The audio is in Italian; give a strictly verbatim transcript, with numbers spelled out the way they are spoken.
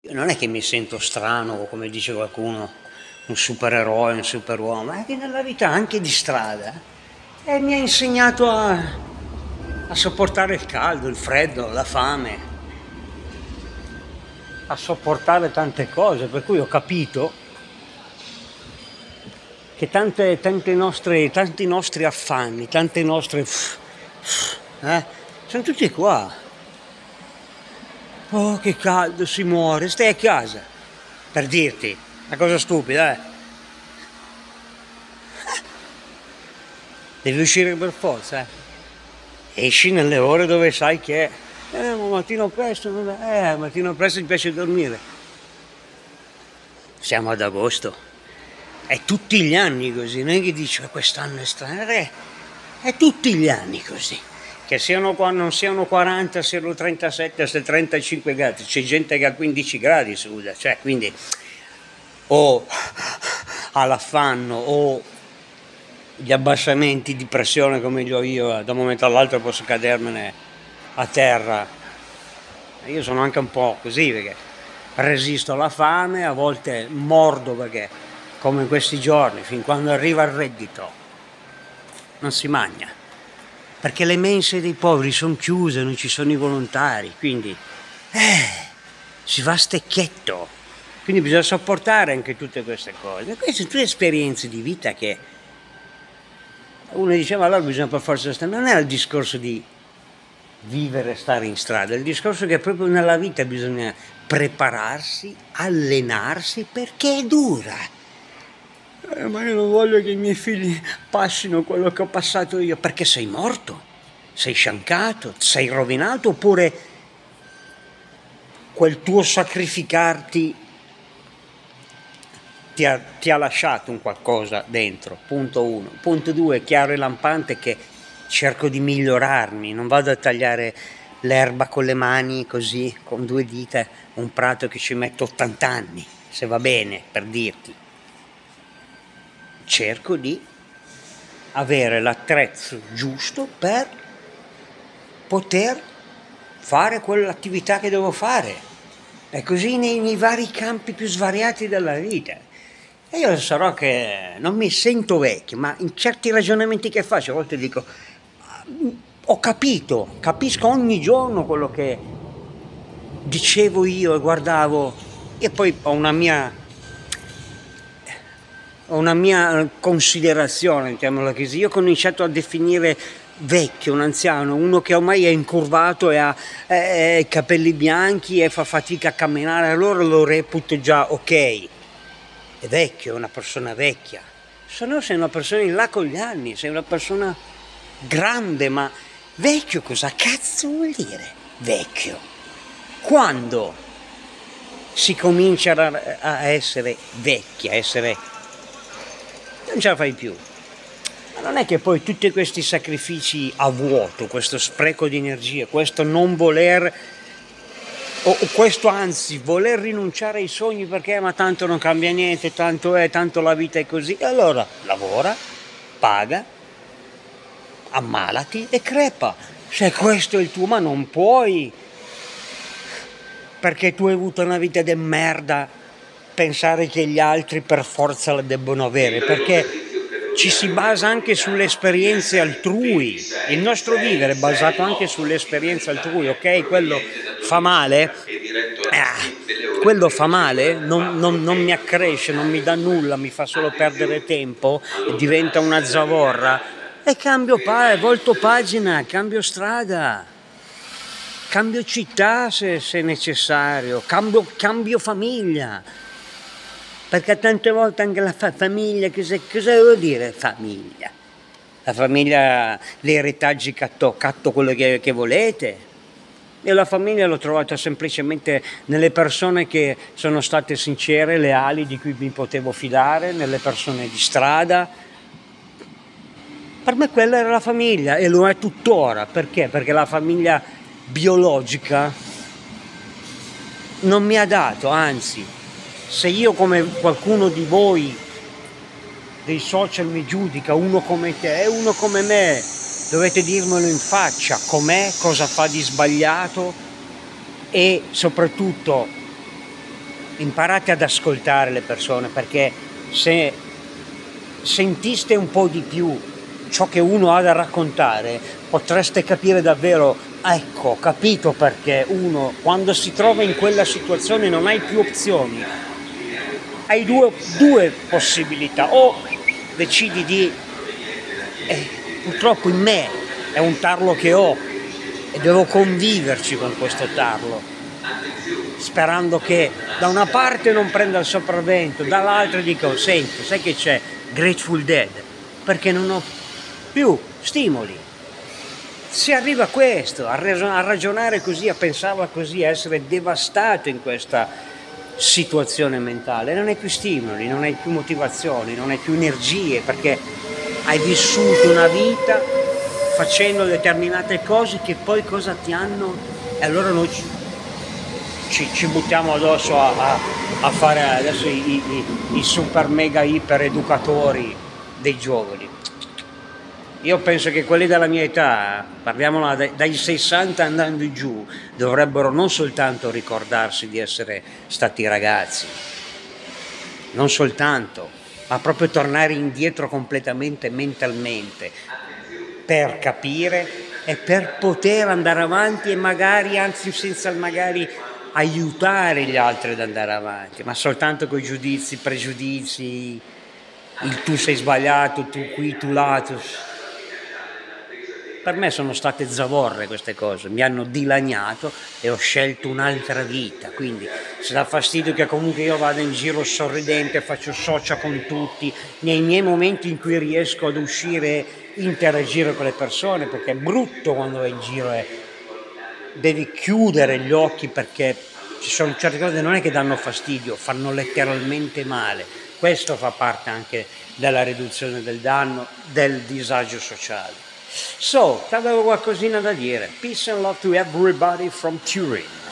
Non è che mi sento strano o, come dice qualcuno, un supereroe, un superuomo, ma è che nella vita anche di strada eh, mi ha insegnato a, a sopportare il caldo, il freddo, la fame, a sopportare tante cose, per cui ho capito che tante, tante nostre, tanti nostri affanni, tante nostre eh, sono tutti qua. Oh, che caldo, si muore, stai a casa, per dirti una cosa stupida, eh. Devi uscire per forza, eh. Esci nelle ore dove sai che è. Eh, ma mattino presto, eh, mattino presto ti piace dormire. Siamo ad agosto. È tutti gli anni così, non è che dici quest'anno è strano, è, è tutti gli anni così. Che siano qua, non siano quaranta, siano trentasette, se trentacinque gradi, c'è gente che ha quindici gradi, scusa, cioè quindi o all'affanno o gli abbassamenti di pressione come li ho io, da un momento all'altro posso cadermene a terra. Io sono anche un po' così perché resisto alla fame, a volte mordo perché come in questi giorni, fin quando arriva il reddito non si mangia, perché le mense dei poveri sono chiuse, non ci sono i volontari, quindi eh, si va a stecchetto, quindi bisogna sopportare anche tutte queste cose. Queste sono tutte esperienze di vita che uno diceva allora bisogna per forza stare, non è il discorso di vivere e stare in strada, è il discorso che proprio nella vita bisogna prepararsi, allenarsi perché è dura. Eh, ma io non voglio che i miei figli passino quello che ho passato io, perché sei morto, sei sciancato, sei rovinato, oppure quel tuo sacrificarti ti ha, ti ha lasciato un qualcosa dentro, punto uno. Punto due, chiaro e lampante che cerco di migliorarmi, non vado a tagliare l'erba con le mani così, con due dita, un prato che ci metto ottanta anni, se va bene, per dirti. Cerco di avere l'attrezzo giusto per poter fare quell'attività che devo fare, e così nei, nei vari campi più svariati della vita. E io sarò che non mi sento vecchio, ma in certi ragionamenti che faccio a volte dico ho capito, capisco ogni giorno quello che dicevo io e guardavo, e poi ho una mia ho una mia considerazione, mettiamola così. Io ho cominciato a definire vecchio, un anziano, uno che ormai è incurvato e ha eh, i capelli bianchi e fa fatica a camminare, allora lo reputo già ok, è vecchio, è una persona vecchia. Se no sei una persona in là con gli anni, sei una persona grande, ma vecchio cosa cazzo vuol dire vecchio? Quando si comincia a, a essere vecchi, a essere non ce la fai più. Ma non è che poi tutti questi sacrifici a vuoto, questo spreco di energie, questo non voler, o, o questo anzi voler rinunciare ai sogni perché ma tanto non cambia niente, tanto è, tanto la vita è così, e allora lavora, paga, ammalati e crepa. Se questo è il tuo, ma non puoi, perché tu hai avuto una vita de merda, pensare che gli altri per forza la debbono avere, perché ci si basa anche sulle esperienze altrui, il nostro vivere è basato anche sulle esperienze altrui, ok? Quello fa male, ah, quello fa male, non, non, non mi accresce, non mi dà nulla, mi fa solo perdere tempo e diventa una zavorra, e cambio pa- volto pagina, cambio strada, cambio città se, se necessario, cambio, cambio famiglia. Perché tante volte anche la fa- famiglia, cosa, cosa vuol dire famiglia? La famiglia, le retaggi catto, catto quello che, che volete. E la famiglia l'ho trovata semplicemente nelle persone che sono state sincere, leali, di cui mi potevo fidare, nelle persone di strada. Per me quella era la famiglia e lo è tuttora. Perché? Perché la famiglia biologica non mi ha dato, anzi, se io come qualcuno di voi dei social mi giudica, uno come te e uno come me, dovete dirmelo in faccia com'è, cosa fa di sbagliato e soprattutto imparate ad ascoltare le persone, perché se sentiste un po' di più ciò che uno ha da raccontare, potreste capire davvero, ecco, ho capito perché uno quando si trova in quella situazione non hai più opzioni, hai due, due possibilità: o decidi di eh, purtroppo in me è un tarlo che ho e devo conviverci con questo tarlo, sperando che da una parte non prenda il sopravvento, dall'altra dico, senti, sai che c'è? Grateful Dead, perché non ho più stimoli. Si arriva a questo, a ragionare così, a pensarla così, a essere devastato in questa situazione mentale. Non hai più stimoli, non hai più motivazioni, non hai più energie, perché hai vissuto una vita facendo determinate cose che poi cosa ti hanno, e allora noi ci, ci, ci buttiamo addosso a, a, a fare adesso i, i, i super mega iper educatori dei giovani. Io penso che quelli della mia età, parliamola dai, dai sessanta andando in giù, dovrebbero non soltanto ricordarsi di essere stati ragazzi, non soltanto, ma proprio tornare indietro completamente mentalmente, per capire e per poter andare avanti, e magari, anzi senza magari, aiutare gli altri ad andare avanti, ma soltanto con i giudizi, pregiudizi, il tu sei sbagliato, tu qui, tu là. Tu... Per me sono state zavorre queste cose, mi hanno dilaniato e ho scelto un'altra vita, quindi se dà fastidio che comunque io vada in giro sorridente, faccio socia con tutti, nei miei momenti in cui riesco ad uscire e interagire con le persone, perché è brutto quando vai in giro e devi chiudere gli occhi, perché ci sono certe cose che non è che danno fastidio, fanno letteralmente male. Questo fa parte anche della riduzione del danno, del disagio sociale. So, avevo qualcosina da dire. Peace and love to everybody from Turin.